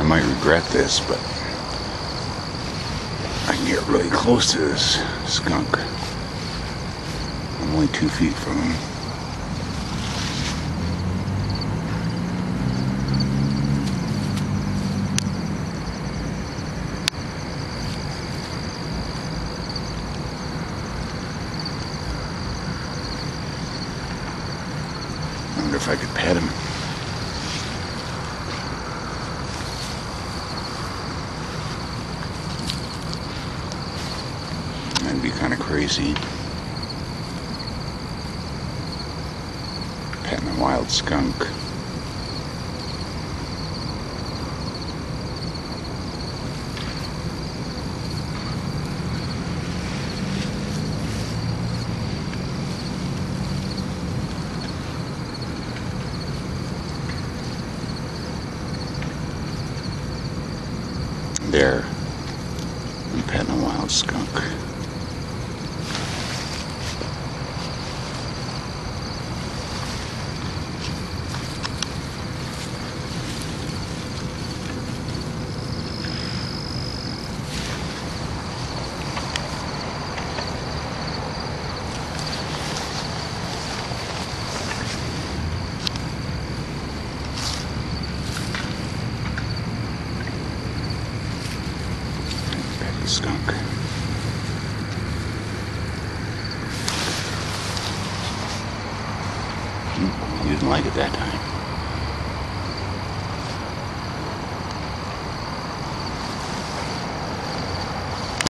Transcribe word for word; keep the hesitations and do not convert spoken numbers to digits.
might regret this, but I can get really close to this skunk. I'm only two feet from him. I wonder if I could pet him. That'd be kind of crazy. Petting a wild skunk. There, I'm petting a wild skunk. Skunk. He didn't like it that time.